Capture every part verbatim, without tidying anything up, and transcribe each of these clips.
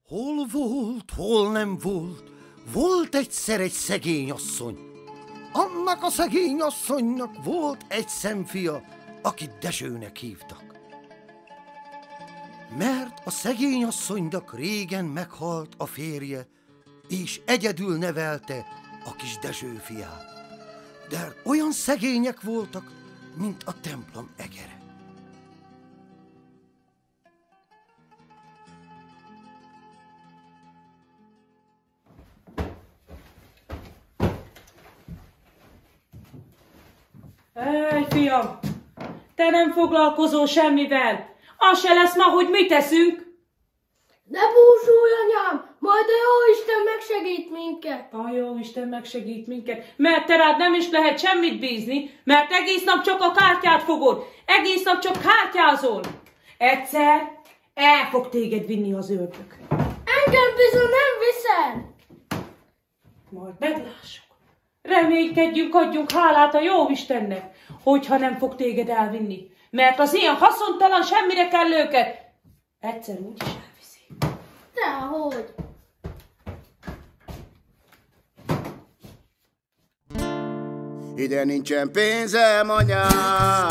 Hol volt, hol nem volt, volt egyszer egy szegény asszony. Annak a szegény asszonynak volt egy szemfia, akit Dezsőnek hívtak. Mert a szegény asszonynak régen meghalt a férje, és egyedül nevelte a kis Dezső fiát. De olyan szegények voltak, mint a templom egere. Ej, fiam, te nem foglalkozol semmivel. Az se lesz ma, hogy mit teszünk. Ne búsulj, anyám, majd a Jóisten megsegít minket. A Jóisten megsegít minket, mert te rád nem is lehet semmit bízni, mert egész nap csak a kártyát fogod, egész nap csak kártyázol. Egyszer el fog téged vinni az ördög. Engem bizony nem viszel. Majd meglássuk. Reménykedjünk, adjunk hálát a Jóistennek, hogyha nem fog téged elvinni, mert az ilyen haszontalan semmire kell őket. Egyszer úgy is elviszi. Dehogy. Ide nincsen pénzem, anyám,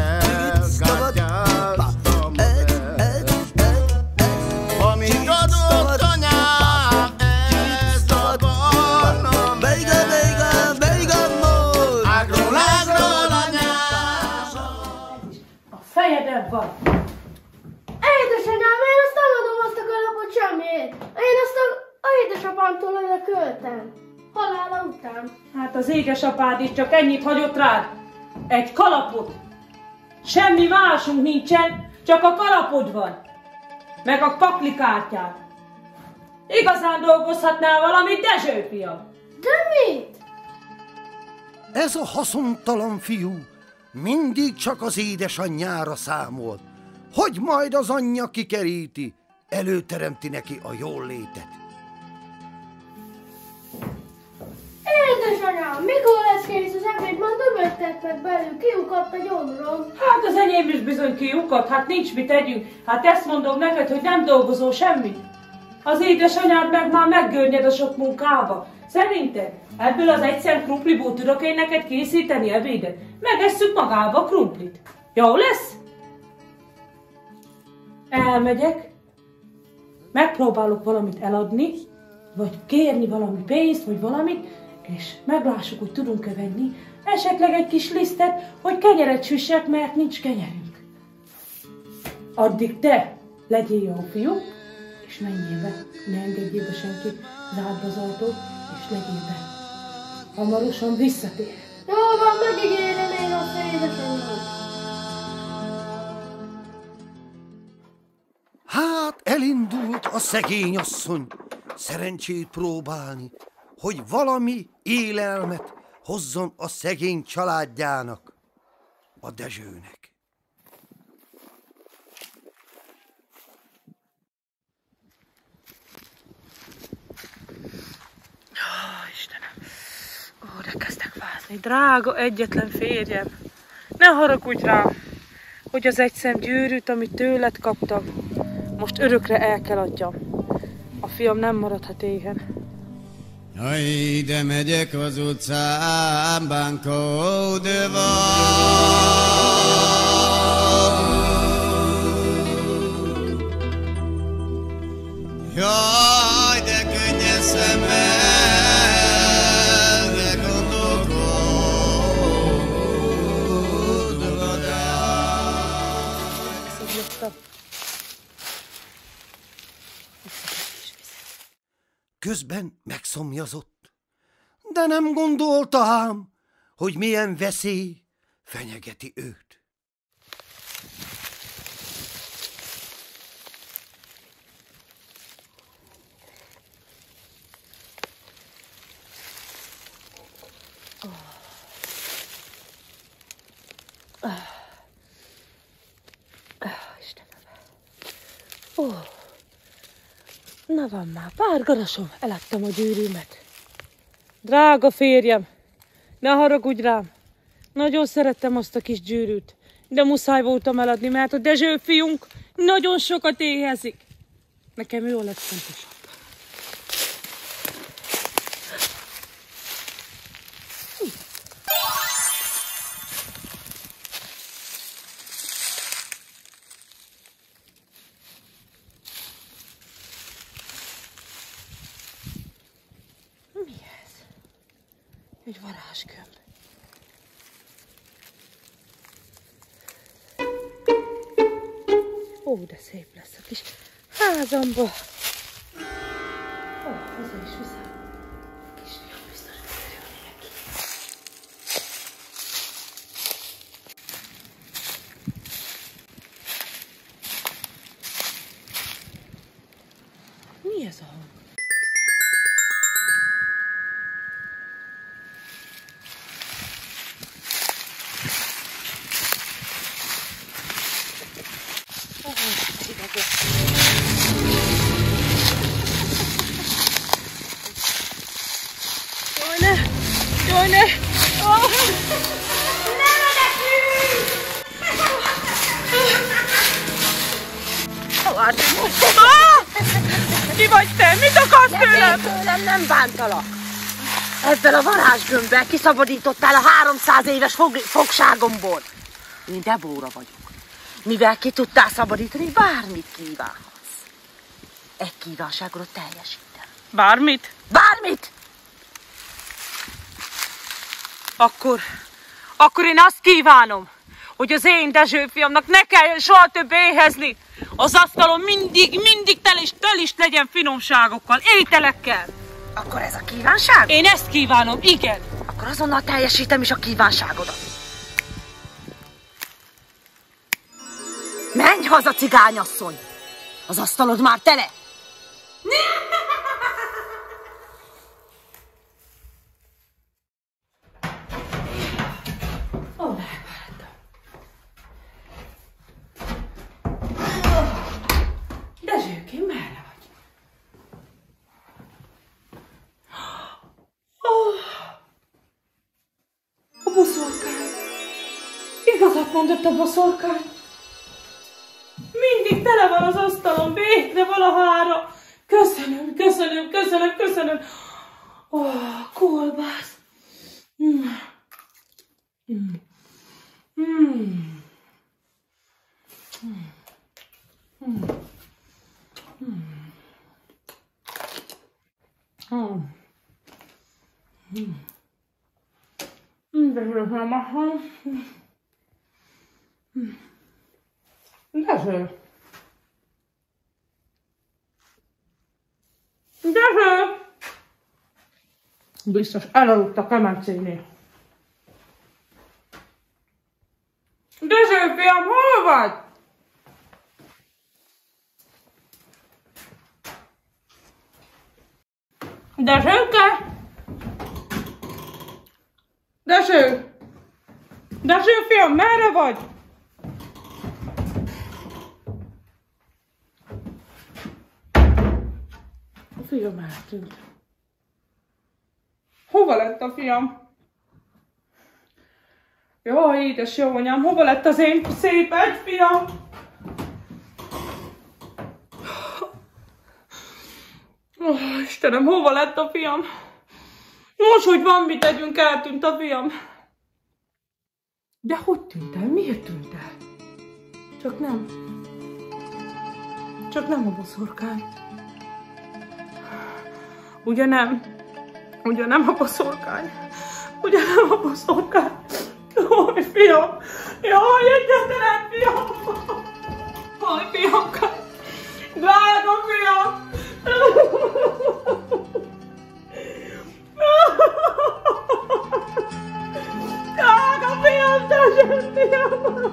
elkártyáztam el. Amit adott anyám, ezt adom. Béga, béga, béga, mód. Ágról, ágról, anyám. A fejedben van. Édesanyám, én azt nem adom azt a kalapot semmiért. Én azt a, a édesapámtól örököltem. Halála után. Hát az édesapád is csak ennyit hagyott rád. Egy kalapot. Semmi másunk nincsen, csak a kalapod van. Meg a paklikártyád. Igazán dolgozhatnál valamit, Dezső fiam. De mit? Ez a haszontalan fiú mindig csak az édesanyjára számolt, hogy majd az anyja kikeríti, előteremti neki a jól létet. Édesanyám, mikor lesz kész az ebéd? Már döbögtettek belül, kiukadt a gyomrom. Hát az enyém is bizony kiukadt, hát nincs mit tegyünk. Hát ezt mondom neked, hogy nem dolgozol semmit. Az édesanyád meg már meggörnyed a sok munkába. Szerinted ebből az egyszer krumpliból tudok én neked készíteni ebédet? Megesszük magába a krumplit. Jó lesz? Elmegyek, megpróbálok valamit eladni, vagy kérni valami pénzt, vagy valamit, és meglássuk, hogy tudunk-e venni esetleg egy kis lisztet, hogy kenyeret süssek, mert nincs kenyerünk. Addig te legyél jó fiú, és menjél be, ne engedjél be senki, zárd az ajtót, és legyél be. Hamarosan visszatér. Jó van, megígérem én azt a édesanyám. Hát elindult a szegény asszony szerencsét próbálni, hogy valami élelmet hozzon a szegény családjának, a Dezsőnek. Ó, Istenem, ó, de kezdek fázni. Drága egyetlen férjem, ne haragudj rám, hogy az egy szem gyűrűt, amit tőled kaptam, most örökre el kell adjam. A fiam nem maradhat éhen. Jaj, ide megyek az utcán, bánkódva. Jaj, de könnyes szemmel, de gondolkodva. Szobjogtam. Közben megszomjazott, de nem gondolta ám, hogy milyen veszély fenyegeti őt. Oh. Ah. Ah, Istenem. Oh. Na van már, pár garasom, eladtam a gyűrűmet. Drága férjem, ne haragudj rám. Nagyon szerettem azt a kis gyűrűt, de muszáj voltam eladni, mert a Dezső fiunk nagyon sokat éhezik. Nekem ő a legfontosabb. Mi ez? Egy varázsgömb. Ó, de szép lesz a kis házamba. Ó, haza is viszem. Kisfiam biztos örülni neki. Mi ez a hang? Jaj ne! Jaj ne! Oh. Ne menekülj! Hová te most? Ki vagy te? Mit akarsz tőlem? Tőlem nem bántalak. Ezzel a varázsgömbbel kiszabadítottál a háromszáz éves fog fogságomból. Én Debóra vagyok. Mivel ki tudtál szabadítani, bármit kívánhatsz. Egy kívánságodat teljesítem. Bármit? Bármit! Akkor, akkor én azt kívánom, hogy az én Dezső fiamnak ne kelljen soha több éhezni. Az asztalon mindig, mindig tel is, tel is legyen finomságokkal, ételekkel. Akkor ez a kívánság? Én ezt kívánom, igen. Akkor azonnal teljesítem is a kívánságodat. Menj haza, cigányasszony! Az asztalod már tele! Ó, elváltam. Dezsőkém, merre vagy? Oh, a boszorkány. Igazat mondott a boszorkány. Mindig tele van az asztalon, végre valahára. Köszönöm, köszönöm, köszönöm, köszönöm. Ó, oh, kolbász. Mm. Mm. Mm. Mm. Mm. Mm. Mm. Mm. Dezső! Dezső! Biztos elaludt a kemencénél. Dezső, fiam, hol vagy? Dezsőke? Dezső! Dezső, fiam, merre vagy? A fiam eltűnt. Hova lett a fiam? Jaj, édes jó anyám, hova lett az én szép egy fiam? Oh, Istenem, hova lett a fiam? Most, hogy van mit tegyünk, eltűnt a fiam. De hogy tűnt el? Miért tűnt el? Csak nem. Csak nem a boszorkány. Ugye nem? Ugye nem a boszorkány? Ugye nem a boszorkány? Jaj, fiam! Jaj, egyetlen fiam! Jaj, fiamkám! Drága fiam! Drága fiam, Dezső fiam!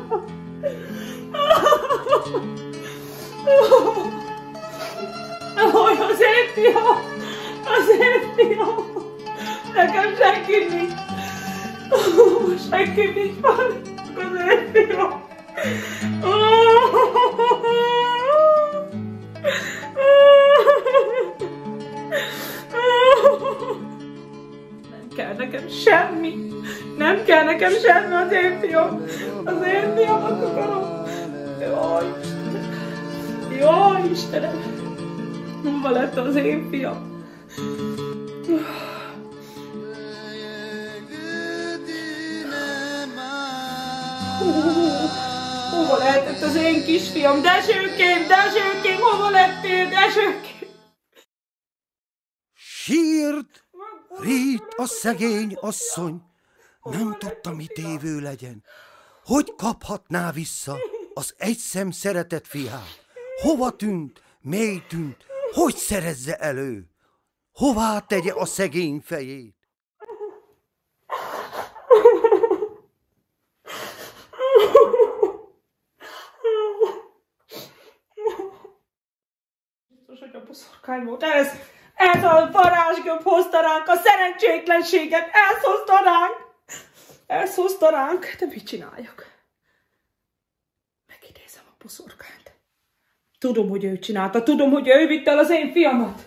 Jaj, az én fiam! Az én fiam! Nekem senki nincs! Senki nincs már! Az én fiam! Nem kell nekem semmi! Nem kell nekem semmi az én fiam! Az én fiamat akarom! Jaj, Istenem! Jaj, Istenem! Hova lett az én fiam? Hova lehetett az én kisfiam? Dezsőkém, Dezsőkém, hova lettél, Dezsőkém? Sírt, rít a szegény asszony, nem tudta, mit tévő legyen. Hogy kaphatná vissza az egyszem szeretett fiát? Hova tűnt, mély tűnt, hogy szerezze elő? Hová tegye a szegény fejét? Biztos, hogy a boszorkány volt ez. Ez a varázsgömb hozta ránk a szerencsétlenséget. Ez hozta ránk. Ez hozta ránk. De mit csináljak? Megidézem a boszorkányt. Tudom, hogy ő csinálta. Tudom, hogy ő vitte el az én fiamat.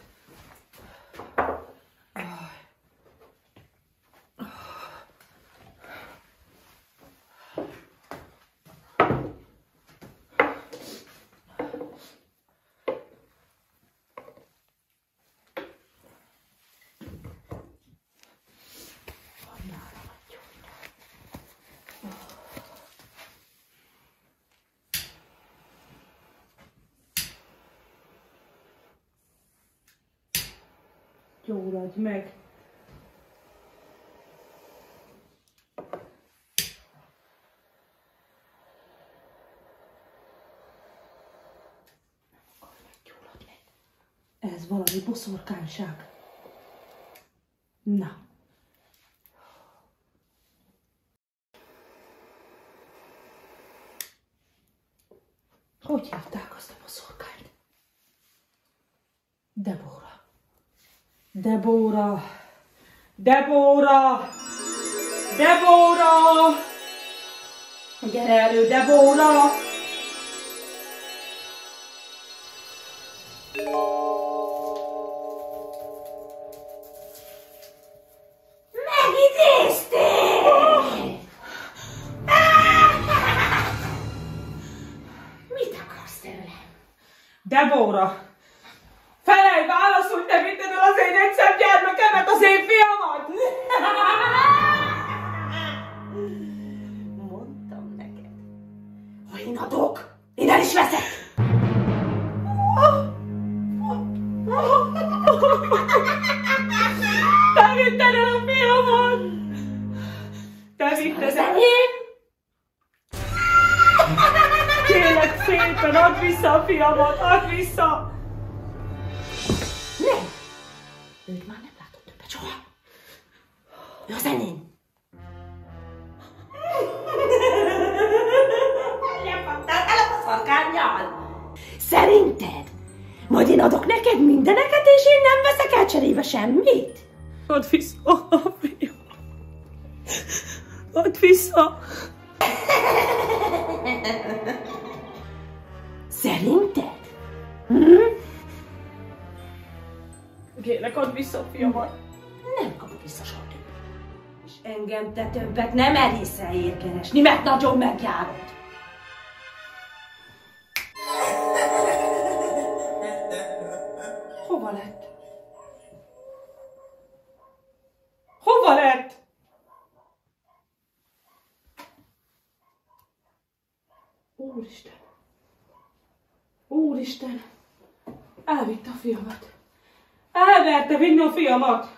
Gyóradj meg! Ez valami boszorkányság. Na. Hogy hívták azt a boszorkányt? Debóra. Debóra. Debóra. Debóra. Gyere elő, Debóra. Debóra! Felej, válasz, hogy te vitted el az én egyszem gyermekemet, az én fiamat! Mondtam neked. Ha én adok, én el is veszek! Te vitted el a fiamat! Te vitted el! Kérlek szépen, add vissza a fiamat, add vissza! Nem! Őt már nem látom többet soha. Ő az enyém. Lepatták el a boszorkánnyal! Szerinted? Majd én adok neked mindeneket, és én nem veszek el cserébe semmit? Add vissza a fiamat! Add vissza! Szerinted? Hm? Kérlek, add vissza a fiamat! Nem kapok vissza soha többet. És engem te többet nem elhisz el keresni, mert nagyon megjárod. Hova lett? Hova lett? Úristen! Úristen! Elvitte a fiamat! Elverte vinni a fiamat!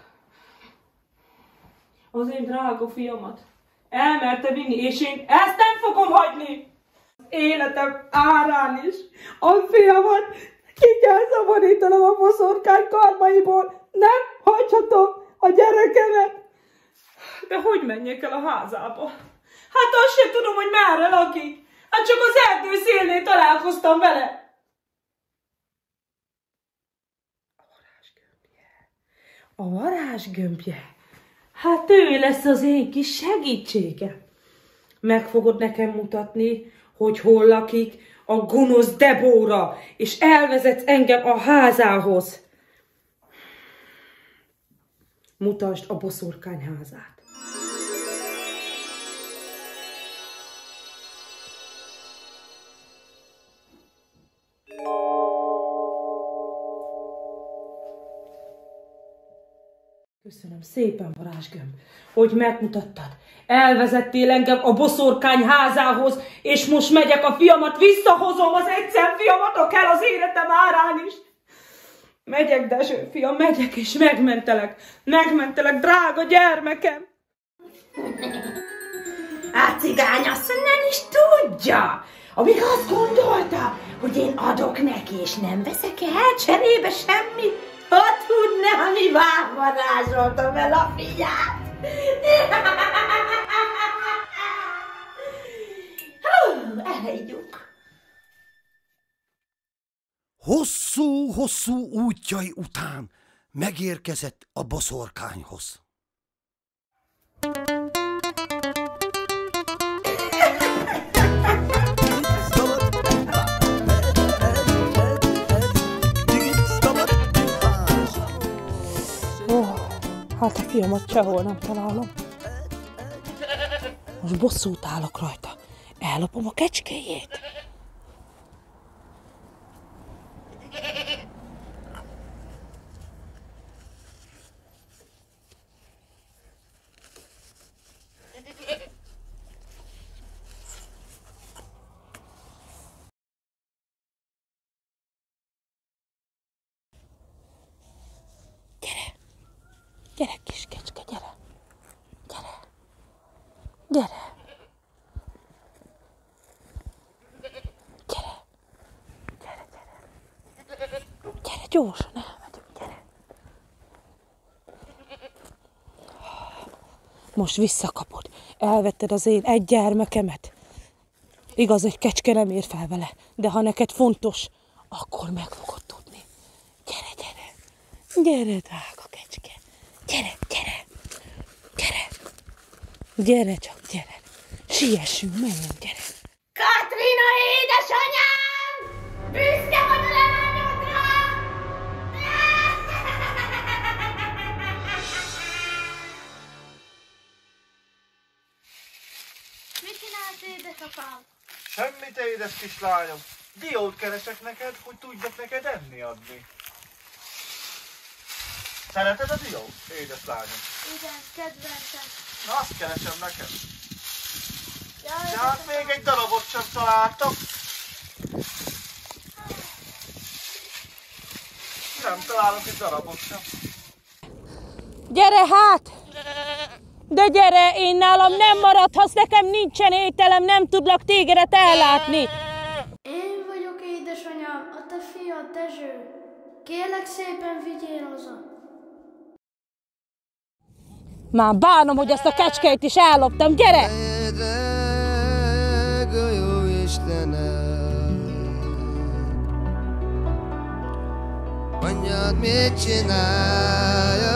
Az én drága fiamat! Elmerte vinni, és én ezt nem fogom hagyni! Életem árán is! A fiamat ki kell szabadítanom a boszorkány karmaiból! Nem hagyhatom a gyerekemet! De hogy menjek el a házába? Hát azt sem tudom, hogy merre lakik! Hát csak az erdő szélnél találkoztam vele! A varázsgömbje? Hát ő lesz az én kis segítségem. Meg fogod nekem mutatni, hogy hol lakik a gonosz Debóra, és elvezetsz engem a házához. Mutasd a boszorkány házát. szépen, varázsgömb, hogy megmutattad. Elvezettél engem a boszorkány házához, és most megyek a fiamat, visszahozom az egyszer fiamat, kell az életem árán is. Megyek, Dezső fiam, megyek, és megmentelek. Megmentelek, drága gyermekem. A cigányasszony nem is tudja, amíg azt gondolta, hogy én adok neki, és nem veszek el cserébe semmit. Ha tudná, mi vágvarázsoltam el a fiát. Hú, elhagyjuk. Hosszú-hosszú útjai után megérkezett a boszorkányhoz. Oh, hát a fiamat sehol nem találom. Most bosszút állok rajta. Ellopom a kecskéjét. Gyere, kis kecske, gyere! Gyere! Gyere! Gyere! Gyere, gyere! Gyere, gyorsan elmegyünk, gyere! Most visszakapod. Elvetted az én egy gyermekemet. Igaz, egy kecske nem ér fel vele, de ha neked fontos, akkor meg fogod tudni. Gyere, gyere! Gyere, drága kecske! Gyere, gyere, gyere, gyere csak, gyere, siessünk, menjünk, gyere. Katrina édesanyám! Büszke vagy a lányodra! Mit csinálsz, édesapám? Semmit, édes kislányom. Diót keresek neked, hogy tudjak neked enni adni. Szereted a diót, édes lányom? Igen, kedvencem. Na, azt keresem neked. Jaj, De hát még egy darabot sem találtam. Nem találok egy darabot sem. Gyere hát! De gyere, én nálam nem maradhatsz, nekem nincsen ételem, nem tudlak tégedet ellátni. Én vagyok, édesanyám, a te fiad, Dezső. Kérlek szépen, vigyél haza. Már bánom, hogy ezt a kecskét is elloptam, gyere! Drága jó Istenem, anyád mit csinálja?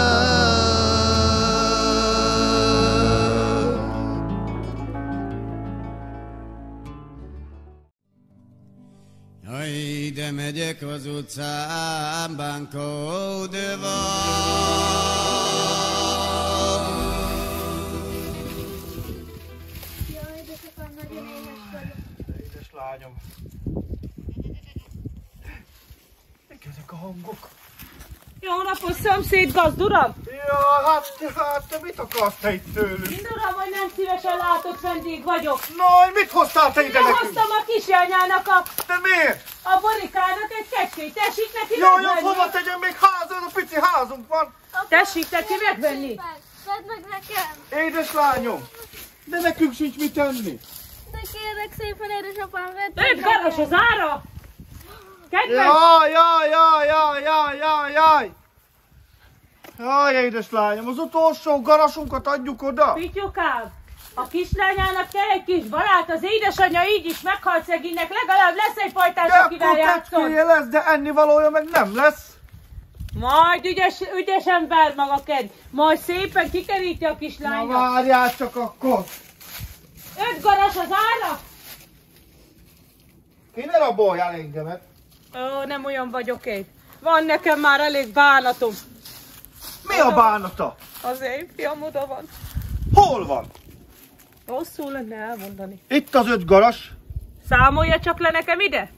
Jaj, de megyek az utcán, bánkódva. Édes lányom. Mik ezek a hangok? Jó napot, szomszéd gazd, uram! Ja, hát, hát te mit akarsz te itt tőlünk? Én uram, hogy nem szívesen látok, vendég vagyok. No, mit hoztál te ide Én nekünk? hoztam a kisjányának a, De miért? a borikának egy kecskét, tessék neki Jó, jó, megvenni. hova tegyem, még házon, a pici házunk van. Tessék neki megvenni. Vedd meg nekem! Édes lányom, de nekünk sincs mit tenni. De kérlek szépen, édesapám, vedd meg Öt garas az ára! Kedves! Jaj, jaj, jaj, jaj, jaj, jaj, jaj. Jaj, édes lányom, az utolsó garasunkat adjuk oda. Pityukám, a kislányának kell egy kis barát, az édesanyja így is meghalt szegénynek, legalább lesz egy fajtás, De akivel akkor játszol. kecskéje lesz, de ennivalója meg nem lesz. Majd ügyes, ügyesen ver maga ked, majd szépen kikeríti a Na kislánynak. várjál csak akkor. Öt garas az ára? Ki ne raboljál engemet? Ó, nem olyan vagyok én. Van nekem már elég bánatom. Mi a bánata? Az én fiam oda van. Hol van? Rosszul lenne elmondani. Itt az öt garas. Számolja csak le nekem ide.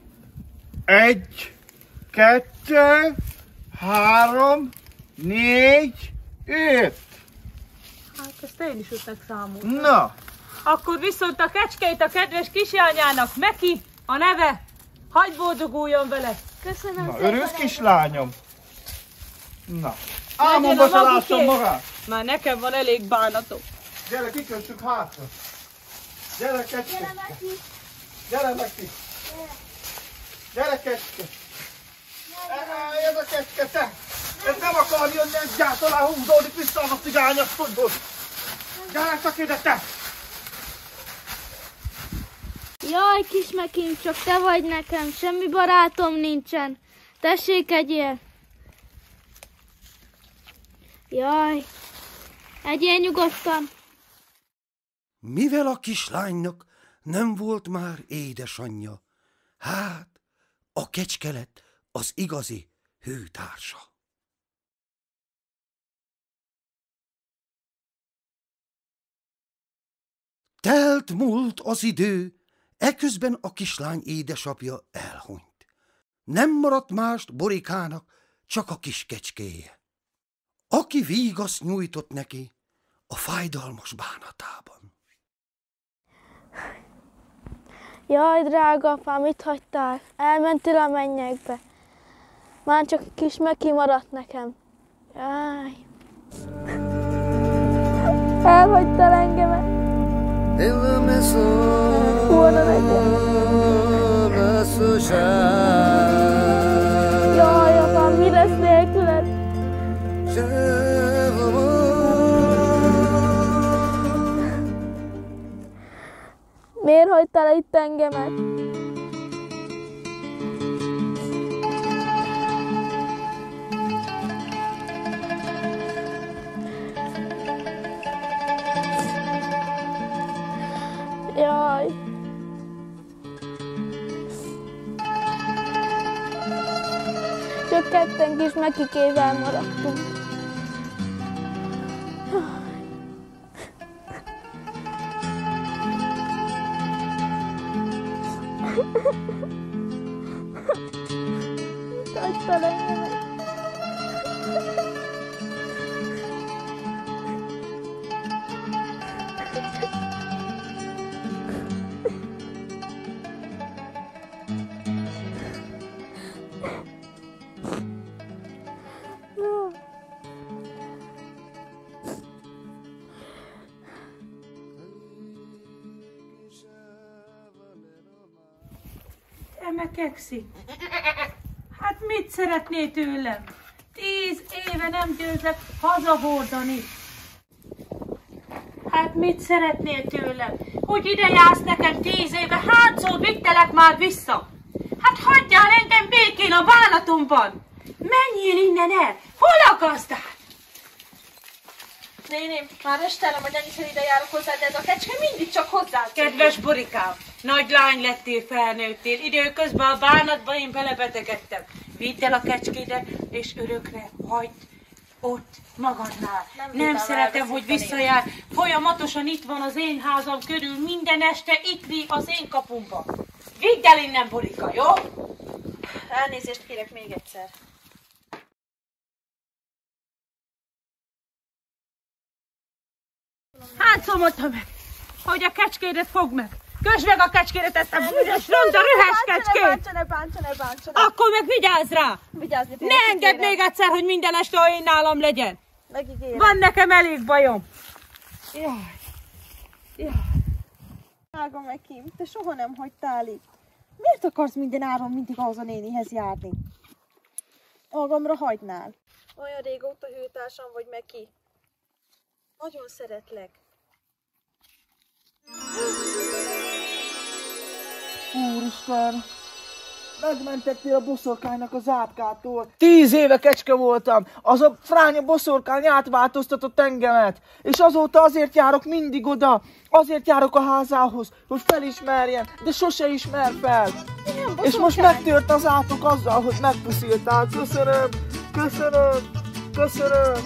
Egy, kettő, három, négy, Itt! Hát ezt én is ötnek számoltam. Na! Akkor viszont a kecskét a kedves kisjányának Meki, a neve, hagyj boldoguljon vele. Köszönöm Na, szépen. örülsz, kislányom? Na, álmomba se lássam magát. Már nekem van elég bánatom. Gyere, kikössük hátra. Gyere, kecske. Gyere, Meki. Gyere, Meki. Gyere, kecske. Ez a kecske, te. Ez nem akar jönni egyáltalán, húzódik vissza a cigányasztodból. Gyere csak ide, te. Jaj, kis Mekim, csak te vagy nekem, semmi barátom nincsen. Tessék, egyél. Jaj, egyél nyugodtan. Mivel a kislánynak nem volt már édesanyja, hát a kecske lett az igazi hőtársa. Telt múlt az idő, eközben a kislány édesapja elhunyt. Nem maradt mást Borikának, csak a kis kecskéje, aki vígaszt nyújtott neki a fájdalmas bánatában. Jaj, drága apám, mit hagytál? Elmentél a mennyekbe. Már csak a kis Meki maradt nekem. Jaj. Elhagytál engemet. Volna legyen. Jaj, apám, mi lesz nélküled? Miért hagytál el itt engemet? Jaj. Csak ketten kis Mekikével maradtunk. Hagytál engemet. Eme kekszi. Hát mit szeretnél tőlem? Tíz éve nem győzlek hazahordani. Hát mit szeretnél tőlem? Hogy ide jársz nekem tíz éve, hányszor vittelek már vissza? Hát hagyjál engem békén a bánatomban! Menjél innen el! Hol a gazdát? Néném, már estelem, hogy ennyiszer ide járok hozzá, de ez a kecske mindig csak hozzá. Kedves Borikám, nagy lány lettél, felnőttél, időközben a bánatba én belebetegedtem. Vidd el a kecskédet, és örökre hagyd ott magadnál. Nem, Nem szeretem, hogy visszajár. Folyamatosan itt van az én házam körül, minden este itt ri az én kapumba. Vidd el innen, Borika, jó? Elnézést kérek még egyszer. Hányszor mondtam meg, hogy a kecskédet fogd meg. Kösd meg a kecskédet, ezt a büdös, ronda, rühes kecskét! Bántsa, ne bántsa, ne bántsa, ne. Akkor meg vigyázz rá! Vigyázni fogok, Ne engedd még egyszer, hogy minden este én nálam legyen! megígérem. Van nekem elég bajom! Jaj! Jaj! Drága Mekim, te soha nem hagytál itt. Miért akarsz minden áron mindig ahhoz a nénihez járni? Magamra hagynál. Olyan régóta hőtársam vagy, Meki. Nagyon szeretlek. Úristen! Megmentettél a boszorkánynak az átkától. Tíz éve kecske voltam. Az a fránya boszorkány átváltoztatott engemet. És azóta azért járok mindig oda. Azért járok a házához, hogy felismerjen, de sose ismer fel. És most megtört az átok azzal, hogy megpusziltál. Köszönöm, köszönöm, köszönöm.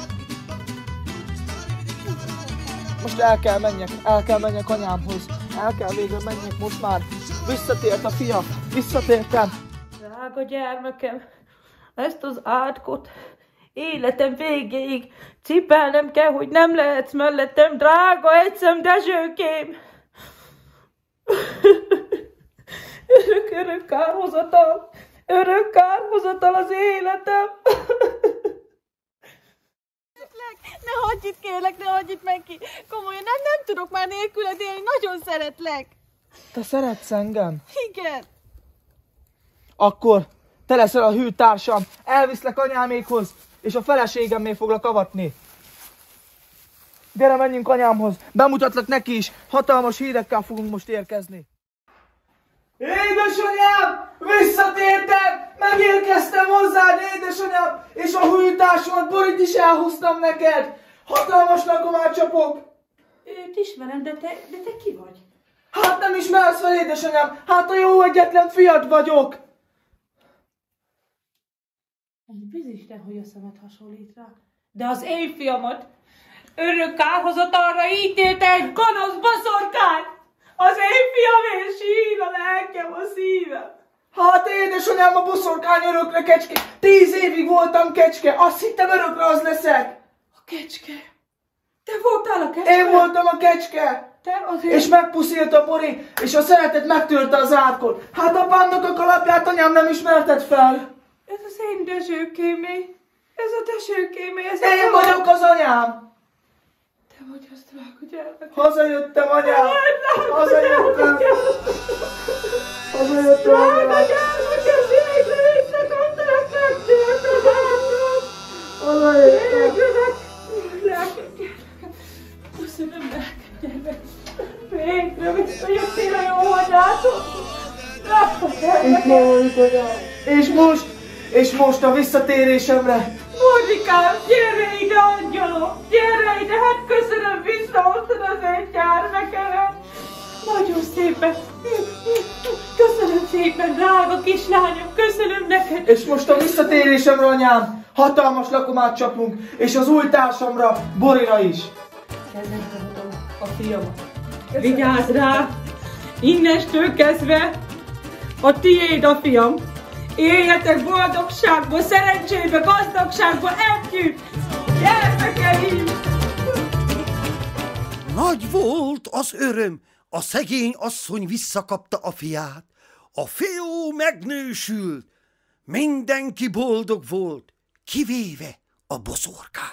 Most el kell menjek, el kell menjek anyámhoz. El kell végre menjek most már. Visszatért a fia, visszatértem. Drága gyermekem, ezt az átkot életem végéig. Cipelnem kell, hogy nem lehetsz mellettem, drága egyszem Dezsőkém. Örök, örök kárhozatal, örök kárhozatal az életem. Ne hagyj itt, kérlek, ne hagyj itt meg ki. Komolyan, nem, nem tudok már nélküled élni, nagyon szeretlek. Te szeretsz engem? Igen. Akkor te leszel a hű társam, elviszlek anyámékhoz, és a feleségemmé foglak avatni. Gyere, menjünk anyámhoz, bemutatlak neki is, hatalmas hírekkel fogunk most érkezni. Édesanyám, visszatértem, megérkeztem hozzád, édesanyám, és a hűtársamat, Borit is elhoztam neked. Hatalmas lakomát csapok. Őt ismerem, de te, de te ki vagy? Hát nem ismersz fel, édesanyám, hát a jó egyetlen fiad vagyok. Bizisten, hogy a szemed hasonlít rá. De az én fiamat örök kárhozatalra ítélte egy gonosz boszorkány. Az én fiam és sír a lelkem, a szívem. Hát édesanyám, a boszorkány örökre kecske. Tíz évig voltam kecske, azt hittem örökre az leszek. A kecske? Te voltál a kecske? Én voltam a kecske. Te azért... És megpuszílt a Bori, és a szeretet megtörte az átkot. Hát apámnak a kalapját anyám nem ismerted fel. Ez az én Dezsőkémé. Ez a Dezsőkémé, ez Én a... vagyok az anyám. Te vagy az drága gyermek. Hazajöttem, anyám. Hazajöttem. Hazajöttem, anyám. Drága gyermek, ez végre visszakaptalak, megtört az átkot. Hazajöttem. Drága gyermek. Köszönöm neked, gyermek. Végre visszajöttél a jó anyától. Drága gyermek. És most, és most a visszatérésemre. Borzsikám, gyere ide, angyalom! Gyere ide, hát köszönöm, visszahoztad az én gyermekemet! Nagyon szépen! Köszönöm szépen, drága kislányom, köszönöm neked! És most a visszatérésemre, anyám, hatalmas lakomát csapunk, és az új társamra, Borira is. Kezembe adom a fiamat. Vigyázz rá! Innestől kezdve a tiéd a fiam! Éljetek boldogságból, szerencsébe, gazdagságból együtt! Gyermekeim! Nagy volt az öröm, a szegény asszony visszakapta a fiát, a fiú megnősült, mindenki boldog volt, kivéve a boszorkány.